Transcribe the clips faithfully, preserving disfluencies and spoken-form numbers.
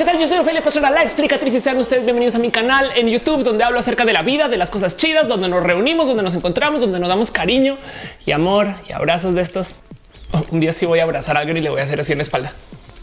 tal? Yo soy Ofelia Pastrana, la explicatriz, y sean ustedes bienvenidos a mi canal en YouTube, donde hablo acerca de la vida, de las cosas chidas, donde nos reunimos, donde nos encontramos, donde nos damos cariño y amor y abrazos de estos. Oh, un día sí voy a abrazar a alguien y le voy a hacer así en la espalda.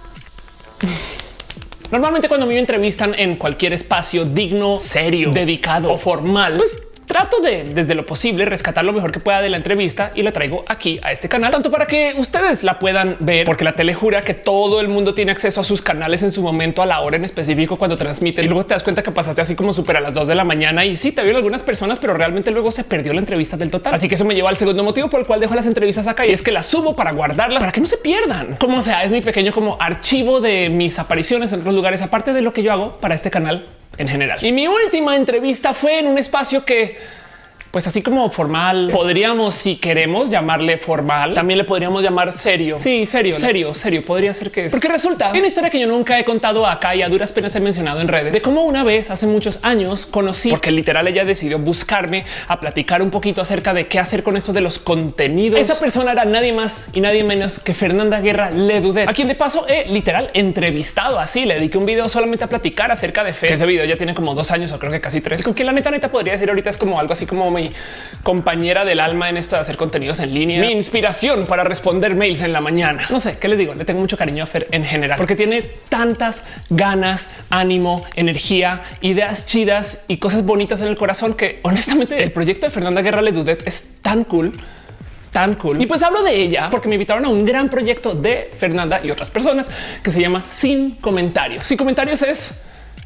Normalmente cuando me entrevistan en cualquier espacio digno, serio, dedicado o formal, pues trato de, desde lo posible, rescatar lo mejor que pueda de la entrevista y la traigo aquí a este canal, tanto para que ustedes la puedan ver, porque la tele jura que todo el mundo tiene acceso a sus canales en su momento, a la hora en específico cuando transmiten, y luego te das cuenta que pasaste así como súper a las dos de la mañana y sí te vieron algunas personas, pero realmente luego se perdió la entrevista del total. Así que eso me lleva al segundo motivo por el cual dejo las entrevistas acá, y es que las subo para guardarlas, para que no se pierdan. Como sea, es mi pequeño como archivo de mis apariciones en otros lugares, aparte de lo que yo hago para este canal en general. Y mi última entrevista fue en un espacio que, pues así como formal, podríamos, si queremos llamarle formal, también le podríamos llamar serio. Sí, serio, serio, serio. Podría ser que es, porque resulta que una historia que yo nunca he contado acá y a duras penas he mencionado en redes, de cómo una vez hace muchos años conocí, porque literal ella decidió buscarme a platicar un poquito acerca de qué hacer con esto de los contenidos. Esa persona era nadie más y nadie menos que Fernanda Guerra Ledudet, a quien de paso he literal entrevistado. Así le dediqué un video solamente a platicar acerca de fe. Ese video ya tiene como dos años o creo que casi tres. Con quien la neta neta podría decir ahorita es como algo así como mi compañera del alma en esto de hacer contenidos en línea, mi inspiración para responder mails en la mañana. No sé qué les digo, le tengo mucho cariño a Fer en general, porque tiene tantas ganas, ánimo, energía, ideas chidas y cosas bonitas en el corazón que honestamente el proyecto de Fernanda Guerra Ledudet es tan cool. Tan cool. Y pues hablo de ella porque me invitaron a un gran proyecto de Fernanda y otras personas que se llama Sin Comentarios. Sin Comentarios es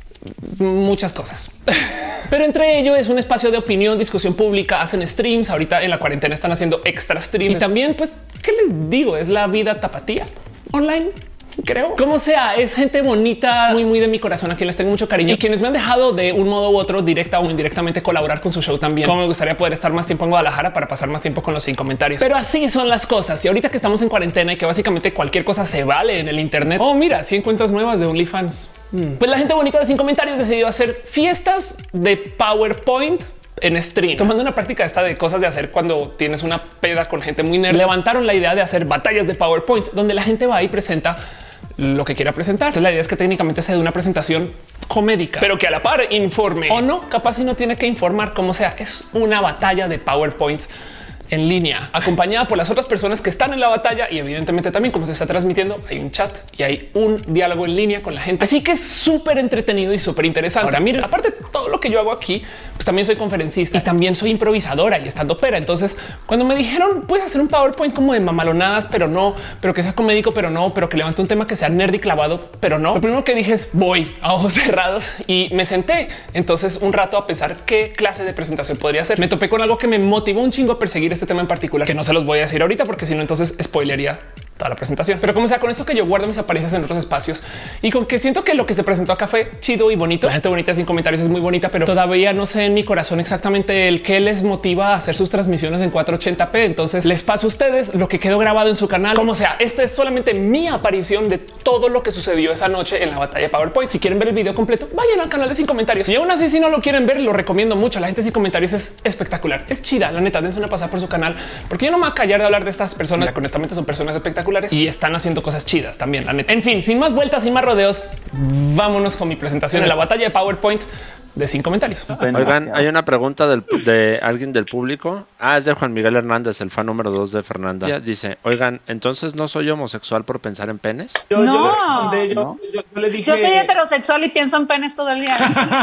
muchas cosas, pero entre ellos es un espacio de opinión, discusión pública, hacen streams. Ahorita en la cuarentena están haciendo extra streams y también, pues, ¿qué les digo? Es la vida tapatía online. Creo, como sea, es gente bonita, muy, muy de mi corazón, a quien les tengo mucho cariño y quienes me han dejado de un modo u otro, directa o indirectamente, colaborar con su show también. Como me gustaría poder estar más tiempo en Guadalajara para pasar más tiempo con los Sin Comentarios. Pero así son las cosas. Y ahorita que estamos en cuarentena y que básicamente cualquier cosa se vale en el Internet. Oh, mira, cien cuentas nuevas de OnlyFans. Hmm. Pues la gente bonita de Sin Comentarios decidió hacer fiestas de PowerPoint en stream, tomando una práctica esta de cosas de hacer cuando tienes una peda con gente muy nerd. Levantaron la idea de hacer batallas de PowerPoint, donde la gente va y presenta lo que quiera presentar. Entonces la idea es que técnicamente se dé una presentación comédica, pero que a la par informe, o no, capaz si no tiene que informar, como sea. Es una batalla de PowerPoint en línea, acompañada por las otras personas que están en la batalla, y evidentemente también, como se está transmitiendo, hay un chat y hay un diálogo en línea con la gente. Así que es súper entretenido y súper interesante. Ahora, miren, aparte de todo lo que yo hago aquí, pues también soy conferencista y también soy improvisadora y estando pera. Entonces, cuando me dijeron puedes hacer un PowerPoint como de mamalonadas, pero no, pero que sea comédico, pero no, pero que levante un tema que sea nerd y clavado, pero no, lo primero que dije es voy a ojos cerrados y me senté entonces un rato a pensar qué clase de presentación podría hacer. Me topé con algo que me motivó un chingo a perseguir este tema en particular, que no se los voy a decir ahorita porque si no entonces spoilería toda la presentación. Pero como sea, con esto que yo guardo mis apariencias en otros espacios y con que siento que lo que se presentó acá fue chido y bonito, la gente bonita Sin Comentarios es muy bonita, pero todavía no sé en mi corazón exactamente el qué les motiva a hacer sus transmisiones en cuatrocientos ochenta p. Entonces les paso a ustedes lo que quedó grabado en su canal. Como sea, esta es solamente mi aparición de todo lo que sucedió esa noche en la batalla de PowerPoint. Si quieren ver el video completo, vayan al canal de Sin Comentarios. Y aún así, si no lo quieren ver, lo recomiendo mucho. La gente Sin Comentarios es espectacular, es chida. La neta, dense una pasada por su canal, porque yo no me voy a callar de hablar de estas personas que honestamente son personas espectaculares y están haciendo cosas chidas también, la neta. En fin, sin más vueltas, sin más rodeos, vámonos con mi presentación en la batalla de PowerPoint de Sin Comentarios. Oigan, hay una pregunta del, de alguien del público. Ah, es de Juan Miguel Hernández, el fan número dos de Fernanda. Ella dice, oigan, entonces no soy homosexual por pensar en penes. Yo, no, yo, yo, ¿no? Yo, yo, le dije, yo soy heterosexual y pienso en penes todo el día.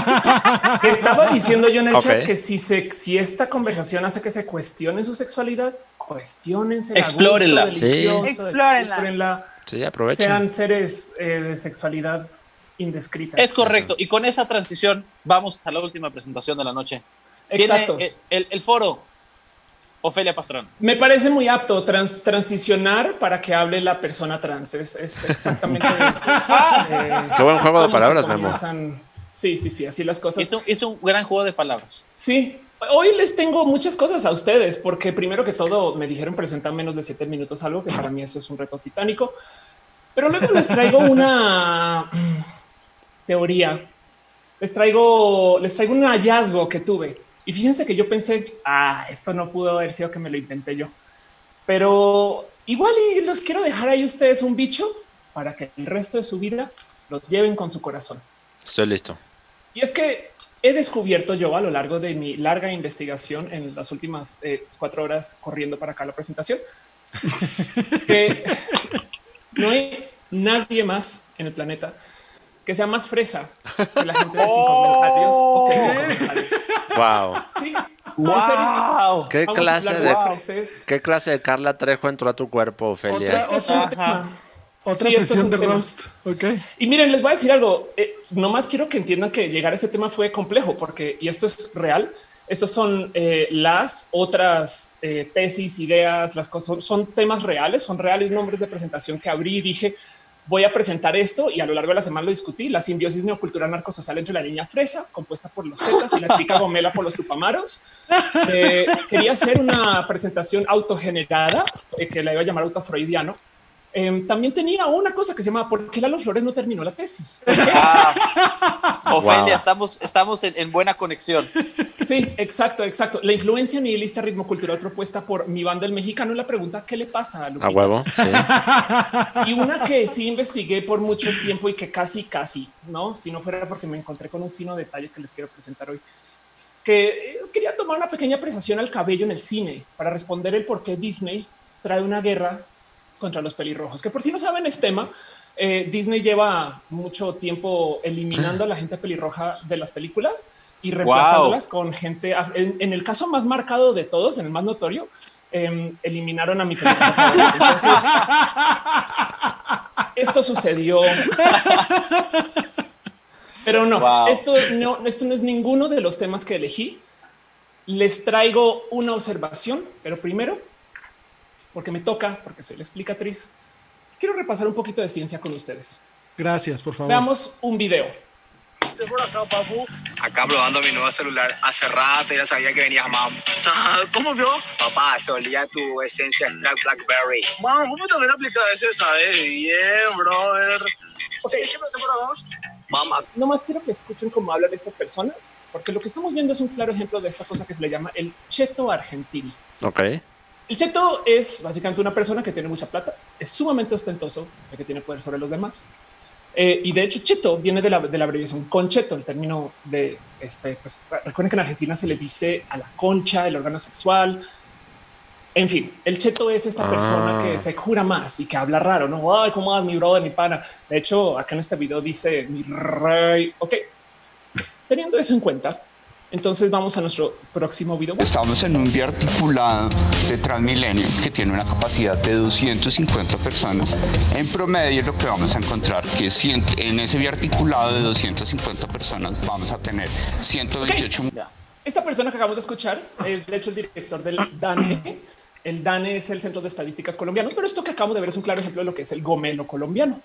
Estaba diciendo yo en el okay. chat que si, se, si esta conversación hace que se cuestionen su sexualidad, cuestionense, explórenla, sí. explórenla, explórenla. Sí, aprovechen. Sean seres eh, de sexualidad indescrita. Es correcto. Eso. Y con esa transición vamos a la última presentación de la noche. Exacto. Tiene el, el, el foro Ofelia Pastrana. Me parece muy apto trans, transicionar para que hable la persona trans. Es, es exactamente. eh, Qué buen juego de palabras, Memo. Sí, sí, sí, así las cosas. Es un, es un gran juego de palabras. Sí. Hoy les tengo muchas cosas a ustedes, porque primero que todo me dijeron presentar menos de siete minutos, algo que para mí eso es un reto titánico. Pero luego les traigo una teoría. Les traigo, les traigo un hallazgo que tuve. Y fíjense que yo pensé, ah, esto no pudo haber sido que me lo inventé yo. Pero igual y los quiero dejar ahí ustedes un bicho para que el resto de su vida lo lleven con su corazón. Estoy listo. Y es que he descubierto yo a lo largo de mi larga investigación en las últimas eh, cuatro horas corriendo para acá la presentación que no hay nadie más en el planeta que sea más fresa que la gente de sin comentarios o que sin comentarios. Wow. Sí. Wow. ¿Qué Vamos clase de, de qué clase de Carla Trejo entró a tu cuerpo, Ofelia? Otra, este es un tema. Otra sí, sesión es de roast. Okay. Y miren, les voy a decir algo. Eh, nomás quiero que entiendan que llegar a ese tema fue complejo porque, y esto es real, estas son eh, las otras eh, tesis, ideas, las cosas son, son temas reales, son reales nombres de presentación que abrí y dije, voy a presentar esto y a lo largo de la semana lo discutí. La simbiosis neocultural narcosocial entre la niña fresa, compuesta por los zetas, y la chica gomela por los tupamaros. Eh, quería hacer una presentación autogenerada eh, que la iba a llamar autofreudiano. Eh, también tenía una cosa que se llama ¿por qué Lalo Flores no terminó la tesis? Ah, Ofelia, wow. estamos, estamos en, en buena conexión. Sí, exacto, exacto. La influencia nihilista ritmo cultural propuesta por mi banda el mexicano. La pregunta ¿qué le pasa a Lupita? A huevo. Sí. Y una que sí investigué por mucho tiempo y que casi, casi, no, si no fuera porque me encontré con un fino detalle que les quiero presentar hoy, que quería tomar una pequeña apreciación al cabello en el cine para responder el por qué Disney trae una guerra contra los pelirrojos, que por si no saben es tema. Eh, Disney lleva mucho tiempo eliminando a la gente pelirroja de las películas y reemplazándolas wow. con gente. En, en el caso más marcado de todos, en el más notorio, eh, eliminaron a mi pelirroja. Entonces, esto sucedió. Pero no, wow. esto no, esto no es ninguno de los temas que elegí. Les traigo una observación, pero primero, porque me toca, porque soy la explicatriz, quiero repasar un poquito de ciencia con ustedes. Gracias, por favor. Veamos un video. Acá probando mi nuevo celular. Hace rato ya sabía que venías, mam. ¿Cómo vio? Papá, se olía tu esencia extract Blackberry. Mam, ¿cómo también aplica ese? ¿Sabes? Bien, brother. Ok, ¿qué pasa por vos? Mamá. No más quiero que escuchen cómo hablan estas personas, porque lo que estamos viendo es un claro ejemplo de esta cosa que se le llama el cheto argentino. Ok. El cheto es básicamente una persona que tiene mucha plata, es sumamente ostentoso, que tiene poder sobre los demás. Eh, y de hecho, cheto viene de la, de la abreviación concheto, el término de este. Pues recuerden que en Argentina se le dice a la concha, el órgano sexual. En fin, el cheto es esta ah. persona que se jura más y que habla raro, no? Ay, cómo vas, mi brother, mi pana. De hecho, acá en este video dice mi rey. Ok, teniendo eso en cuenta, entonces vamos a nuestro próximo video. Estamos en un biarticulado de Transmilenio que tiene una capacidad de doscientas cincuenta personas. En promedio lo que vamos a encontrar que en ese biarticulado de doscientas cincuenta personas vamos a tener ciento veintiocho. Okay. Esta persona que acabamos de escuchar es de hecho el director del DANE. El DANE es el Centro de Estadísticas Colombianos, pero esto que acabamos de ver es un claro ejemplo de lo que es el gomelo colombiano.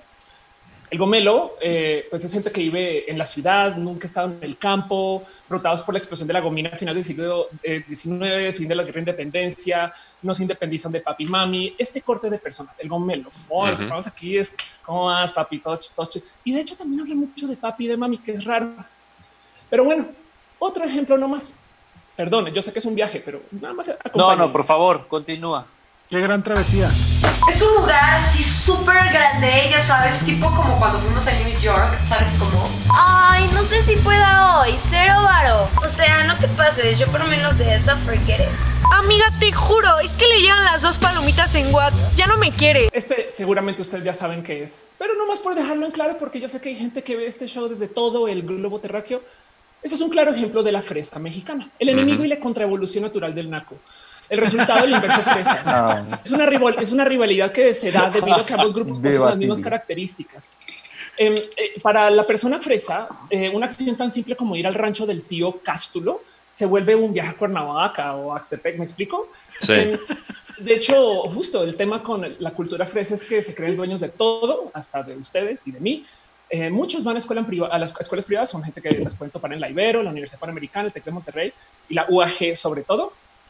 El gomelo, eh, pues es gente que vive en la ciudad, nunca ha estado en el campo, rotados por la explosión de la gomina a finales del siglo diecinueve, fin de la guerra de independencia, no se independizan de papi y mami. Este corte de personas, el gomelo, oh, uh-huh. Lo que estamos aquí es cómo vas, papi, toche, toche. Y de hecho también habla mucho de papi y de mami, que es raro. Pero bueno, otro ejemplo nomás. Perdone, yo sé que es un viaje, pero nada más. No, no, por favor, continúa. Qué gran travesía. Es un lugar así súper grande, ya sabes, tipo como cuando fuimos a New York, ¿sabes cómo? Ay, no sé si pueda hoy, cero varo. O sea, no te pases, yo por menos de eso, forget it. Amiga, te juro, es que le llegan las dos palomitas en WhatsApp, ya no me quiere. Este seguramente ustedes ya saben qué es, pero no más por dejarlo en claro, porque yo sé que hay gente que ve este show desde todo el globo terráqueo. Eso es un claro ejemplo de la fresa mexicana, el enemigo uh-huh. y la contraevolución natural del naco. El resultado del inverso fresa. No. Es, una rival, es una rivalidad que se da debido a que ambos grupos poseen las mismas características. Eh, eh, para la persona fresa, eh, una acción tan simple como ir al rancho del tío Cástulo se vuelve un viaje a Cuernavaca o a Axtepec, ¿me explico? Sí. Eh, de hecho, justo el tema con la cultura fresa es que se creen dueños de todo, hasta de ustedes y de mí. Eh, muchos van a, escuela priva a las escuelas privadas, son gente que las pueden topar en la Ibero, la Universidad Panamericana, el TEC de Monterrey y la U A G sobre todo.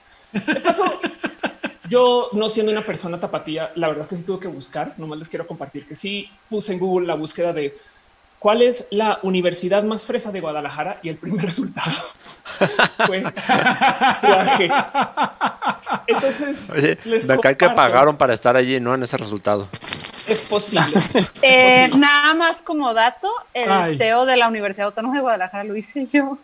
De paso, yo no siendo una persona tapatía, la verdad es que sí tuve que buscar, nomás les quiero compartir que sí puse en Google la búsqueda de cuál es la universidad más fresa de Guadalajara y el primer resultado fue U A G. Entonces, oye, de acá que pagaron para estar allí, no en ese resultado. Es posible. Eh, es posible. Nada más como dato, el Ay. C E O de la Universidad Autónoma de Guadalajara lo hice yo.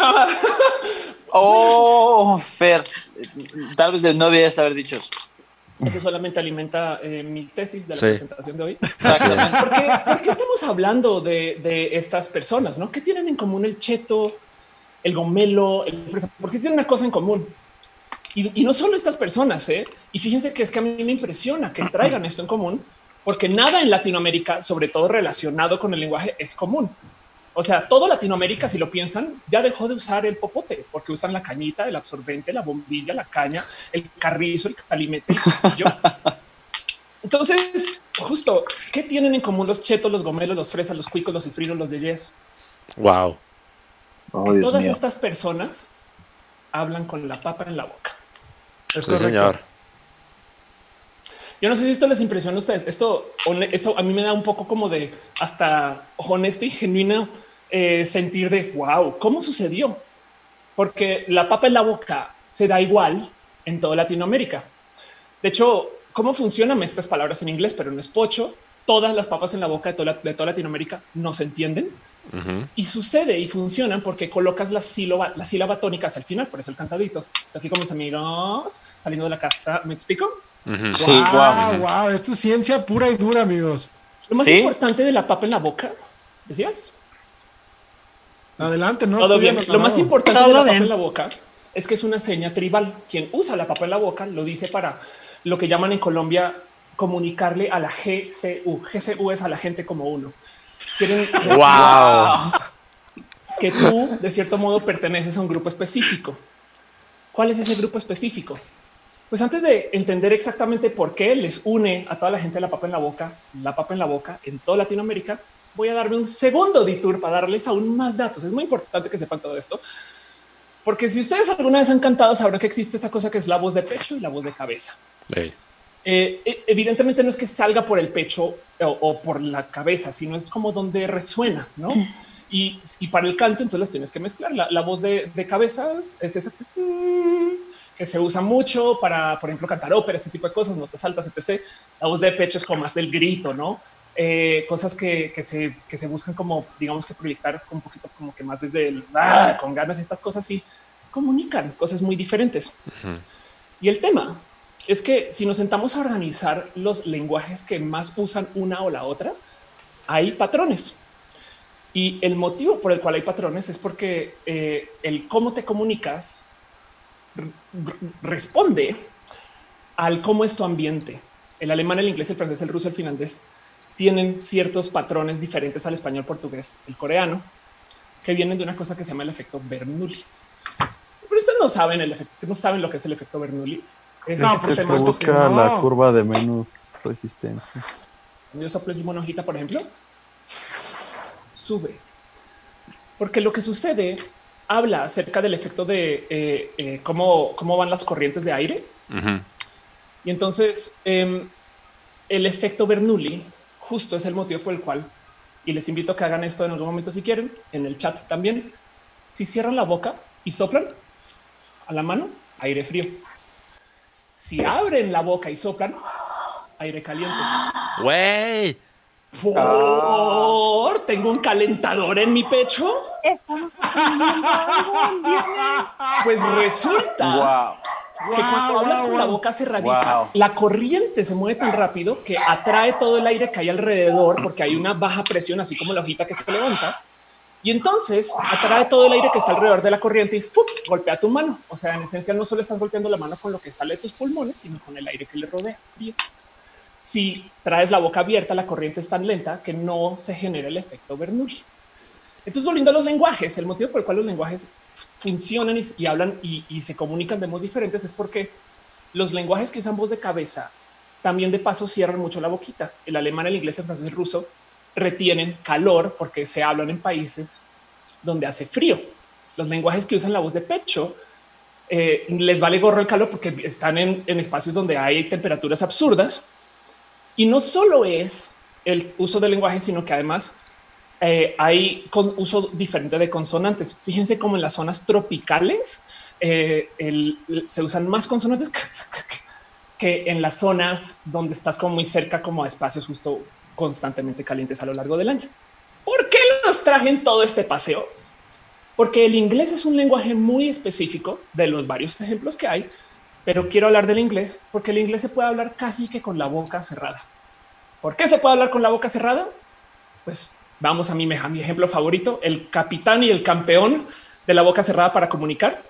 Oh, Fer, tal vez no debías haber dicho eso. Eso solamente alimenta eh, mi tesis de la Sí. presentación de hoy. Exactamente. ¿Por qué, por qué estamos hablando de, de estas personas? ¿No? ¿Qué tienen en común el cheto, el gomelo, el fresa? Porque tienen una cosa en común. Y, y no solo estas personas, ¿eh? Y fíjense que es que a mí me impresiona que traigan esto en común, porque nada en Latinoamérica, sobre todo relacionado con el lenguaje, es común. O sea, todo Latinoamérica, si lo piensan, ya dejó de usar el popote porque usan la cañita, el absorbente, la bombilla, la caña, el carrizo, el calimete. El cuchillo. Entonces, justo, ¿qué tienen en común los chetos, los gomelos, los fresas, los cuicos, los cifrinos, los yeyes? Wow. Oh, Dios Todas mío. estas personas hablan con la papa en la boca. Es Sí, correcto. señor. Yo no sé si esto les impresiona a ustedes. Esto, esto a mí me da un poco como de hasta honesto y genuino eh, sentir de wow, ¿cómo sucedió? Porque la papa en la boca se da igual en toda Latinoamérica. De hecho, ¿cómo funcionan estas palabras en inglés? Pero no es pocho. Todas las papas en la boca de toda, de toda Latinoamérica no se entienden. Uh-huh. Y sucede y funcionan porque colocas la sílaba, la sílaba tónica hacia el final. Por eso el cantadito. Estoy aquí con mis amigos saliendo de la casa. ¿Me explico? Uh-huh. Sí, wow, wow. wow, esto es ciencia pura y dura, amigos. Lo más ¿Sí? importante de la papa en la boca, ¿decías? Adelante, no. Todo estoy bien. anotado. Lo más importante Todo de la papa bien. en la boca es que es una seña tribal. Quien usa la papa en la boca lo dice para lo que llaman en Colombia comunicarle a la G C U. G C U es a la gente como uno. Quieren decir Wow. que tú, de cierto modo, perteneces a un grupo específico. ¿Cuál es ese grupo específico? Pues antes de entender exactamente por qué les une a toda la gente la papa en la boca, la papa en la boca en toda Latinoamérica, voy a darme un segundo detour para darles aún más datos. Es muy importante que sepan todo esto, porque si ustedes alguna vez han cantado, sabrán que existe esta cosa que es la voz de pecho y la voz de cabeza. Hey. Eh, evidentemente no es que salga por el pecho o, o por la cabeza, sino es como donde resuena, ¿no? Y, y para el canto, entonces las tienes que mezclar. La, la voz de, de cabeza es esa que, que se usa mucho para, por ejemplo, cantar ópera, este tipo de cosas, notas altas, etcétera. La voz de pecho es como más del grito, ¿no? Eh, cosas que, que, se, que se buscan como, digamos que proyectar un poquito como que más desde el, ah, con ganas y estas cosas y comunican cosas muy diferentes. Uh-huh. Y el tema es que si nos sentamos a organizar los lenguajes que más usan una o la otra, hay patrones. Y el motivo por el cual hay patrones es porque eh, el cómo te comunicas responde al cómo es tu ambiente. El alemán, el inglés, el francés, el ruso, el finlandés tienen ciertos patrones diferentes al español, portugués, el coreano, que vienen de una cosa que se llama el efecto Bernoulli. Pero ustedes no saben el efecto, no saben lo que es el efecto Bernoulli. Es No, este por tema supuesto que que Busca no. la curva de menos resistencia. yo soplo una hojita, por ejemplo, sube. Porque lo que sucede habla acerca del efecto de eh, eh, cómo, cómo van las corrientes de aire. Uh-huh. Y entonces eh, el efecto Bernoulli justo es el motivo por el cual, y les invito a que hagan esto en algún momento si quieren, en el chat también, si cierran la boca y soplan a la mano, aire frío. Si abren la boca y soplan, aire caliente. Güey. Por tengo un calentador en mi pecho. Estamos aprendiendo algo, Dios. Pues resulta Wow. que cuando Wow, hablas wow, con la wow. boca cerradita, Wow. la corriente se mueve tan rápido que atrae todo el aire que hay alrededor porque hay una baja presión, así como la hojita que se levanta. Y entonces atrae todo el aire que está alrededor de la corriente y ¡fup! Golpea tu mano. O sea, en esencia no solo estás golpeando la mano con lo que sale de tus pulmones, sino con el aire que le rodea. Frío. Si traes la boca abierta, la corriente es tan lenta que no se genera el efecto Bernoulli. Entonces, volviendo a los lenguajes, el motivo por el cual los lenguajes funcionan y, y hablan y, y se comunican de modos diferentes es porque los lenguajes que usan voz de cabeza también de paso cierran mucho la boquita. El alemán, el inglés, el francés, el ruso retienen calor porque se hablan en países donde hace frío. Los lenguajes que usan la voz de pecho eh, les vale gorro el calor porque están en, en espacios donde hay temperaturas absurdas. Y no solo es el uso del lenguaje, sino que además eh, hay con uso diferente de consonantes. Fíjense cómo en las zonas tropicales eh, el, se usan más consonantes que en las zonas donde estás como muy cerca como a espacios justo constantemente calientes a lo largo del año. ¿Por qué los traje en todo este paseo? Porque el inglés es un lenguaje muy específico de los varios ejemplos que hay, pero quiero hablar del inglés porque el inglés se puede hablar casi que con la boca cerrada. ¿Por qué se puede hablar con la boca cerrada? Pues vamos a mi, a mi ejemplo favorito, el capitán y el campeón de la boca cerrada para comunicar.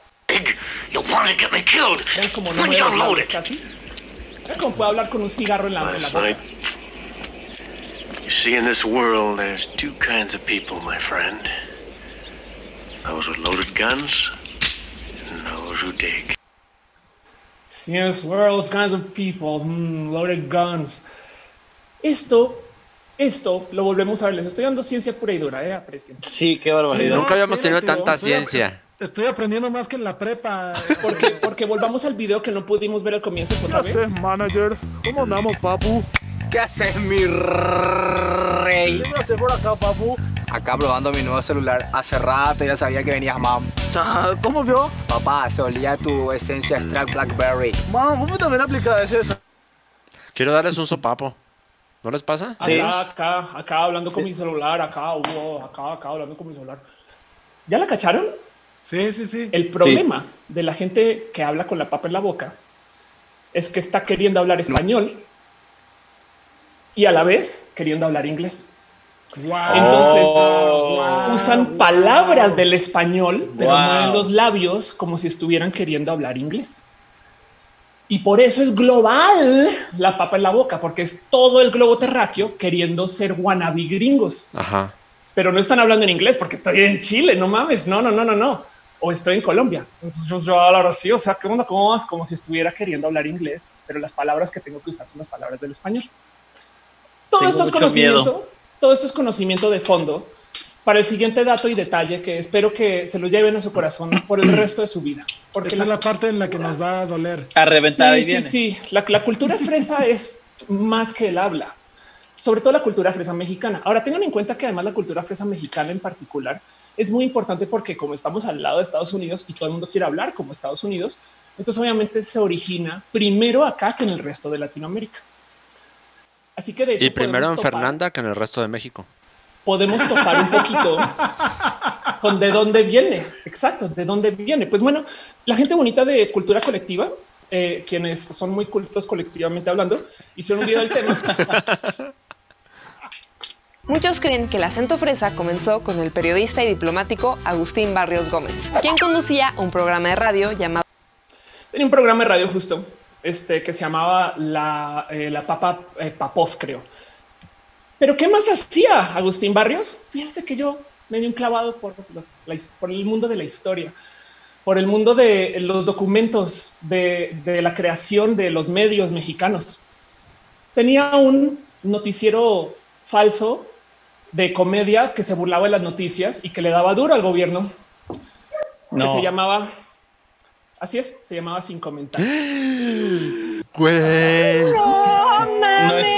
Vean cómo no me los labios casi. Vean cómo puedo hablar con un cigarro en la, en la boca. You see, in this world, there's two kinds of people, my friend. Those with loaded guns and those who dig. See, in this world, kinds of people, mm, loaded guns. Esto, esto lo volvemos a ver. Les estoy dando ciencia pura y dura, eh, aprecien. Sí, qué barbaridad. Nunca habíamos tenido tanta ciencia. Estoy aprendiendo más que en la prepa. Porque, porque volvamos al video que no pudimos ver al comienzo otra vez. ¿Qué haces, manager? ¿Cómo andamos, papu? ¿Qué haces, mi rey? ¿Qué haces por acá, papu? Acá probando mi nuevo celular. Hace rato ya sabía que venías, mam. ¿Cómo vio? Papá, se olía tu esencia extra Blackberry. Mam, ¿cómo también aplicas eso? Quiero darles un sopapo. ¿No les pasa? Acá, sí. acá, acá hablando sí. con mi celular, acá, uh, acá, acá hablando con mi celular. ¿Ya la cacharon? Sí, sí, sí. El problema sí. de la gente que habla con la papa en la boca es que está queriendo hablar español y a la vez queriendo hablar inglés. Wow. Entonces wow. usan palabras del español, pero wow. mueven los labios como si estuvieran queriendo hablar inglés. Y por eso es global la papa en la boca, porque es todo el globo terráqueo queriendo ser wannabe gringos. Ajá. Pero no están hablando en inglés porque estoy en Chile, no mames, no, no, no, no, no. O estoy en Colombia. Entonces yo, yo hablo así, o sea, ¿qué onda? ¿Cómo vas? Como si estuviera queriendo hablar inglés, pero las palabras que tengo que usar son las palabras del español. Todo tengo esto es conocimiento, todo esto es conocimiento de fondo para el siguiente dato y detalle que espero que se lo lleven a su corazón por el resto de su vida. Porque esta la, es la parte en la que nos va a doler. A reventar. Sí, sí, sí. La, la cultura fresa es más que el habla. Sobre todo la cultura fresa mexicana. Ahora tengan en cuenta que además la cultura fresa mexicana en particular es muy importante porque como estamos al lado de Estados Unidos y todo el mundo quiere hablar como Estados Unidos, entonces obviamente se origina primero acá que en el resto de Latinoamérica. Así que de hecho y primero en topar, Fernanda que en el resto de México. Podemos topar un poquito con de dónde viene. Exacto, de dónde viene. Pues bueno, la gente bonita de cultura colectiva, eh, quienes son muy cultos colectivamente hablando, hicieron un video del tema. Muchos creen que el acento fresa comenzó con el periodista y diplomático Agustín Barrios Gómez, quien conducía un programa de radio llamado... Tenía un programa de radio justo este, que se llamaba La, eh, la Papa eh, Papov, creo. Pero ¿qué más hacía Agustín Barrios? Fíjense que yo me di un clavado por, la, por el mundo de la historia, por el mundo de los documentos de, de la creación de los medios mexicanos. Tenía un noticiero falso de comedia que se burlaba de las noticias y que le daba duro al gobierno, no. que se llamaba, así es, se llamaba Sin Comentarios. Güey. No, no es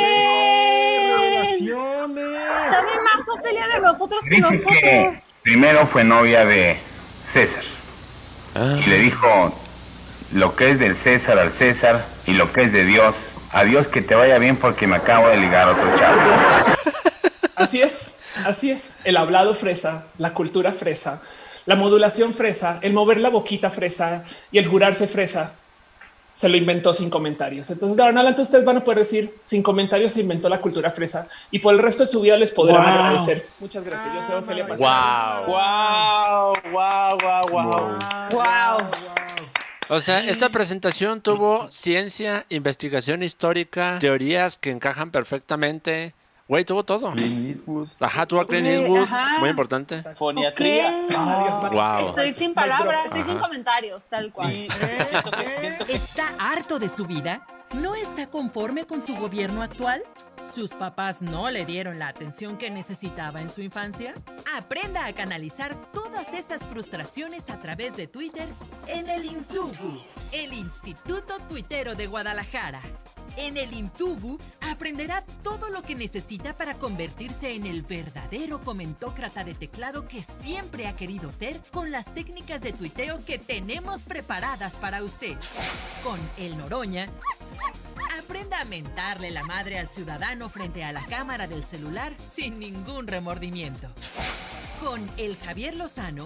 sabe más Ofelia de nosotros que Dice nosotros. Que primero fue novia de César ah. y le dijo lo que es del César al César y lo que es de Dios a Dios, que te vaya bien porque me acabo de ligar a otro chavo. Así es, así es. El hablado fresa, la cultura fresa, la modulación fresa, el mover la boquita fresa y el jurarse fresa se lo inventó Sin Comentarios. Entonces de ahora en adelante ustedes van a poder decir Sin Comentarios se inventó la cultura fresa y por el resto de su vida les podrán wow. agradecer. Muchas gracias. Yo soy Ofelia Pastrana. Wow, wow, wow, wow, wow. Wow. O sea, esta presentación tuvo ciencia, investigación histórica, teorías que encajan perfectamente. Güey, tuvo todo. Clint Eastwood. Ajá, tuvo a Clint Eastwood. Muy importante. Foniatría. Okay. Wow. Estoy sin palabras, estoy Ajá. sin comentarios, tal cual. Sí, siento que, siento que... ¿Está harto de su vida? ¿No está conforme con su gobierno actual? ¿Sus papás no le dieron la atención que necesitaba en su infancia? Aprenda a canalizar todas estas frustraciones a través de Twitter en el INTUBU, el Instituto Tuitero de Guadalajara. En el INTUBU aprenderá todo lo que necesita para convertirse en el verdadero comentócrata de teclado que siempre ha querido ser, con las técnicas de tuiteo que tenemos preparadas para usted. Con El Noroña, Aprenda a mentarle la madre al ciudadano frente a la cámara del celular sin ningún remordimiento. Con el Javier Lozano,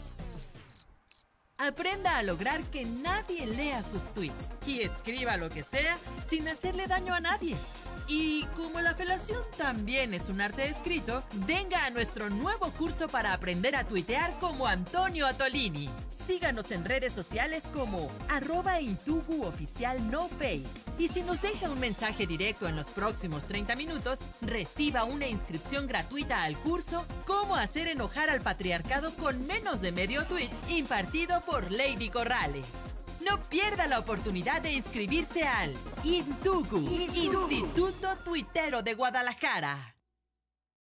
aprenda a lograr que nadie lea sus tweets y escriba lo que sea sin hacerle daño a nadie. Y como la felación también es un arte escrito, venga a nuestro nuevo curso para aprender a tuitear como Antonio Atolini. Síganos en redes sociales como arroba Intugu Oficial No Fake. Y si nos deja un mensaje directo en los próximos treinta minutos, reciba una inscripción gratuita al curso Cómo hacer enojar al patriarcado con menos de medio tweet, impartido por Lady Corrales. No pierda la oportunidad de inscribirse al Intugu, Instituto Tuitero de Guadalajara.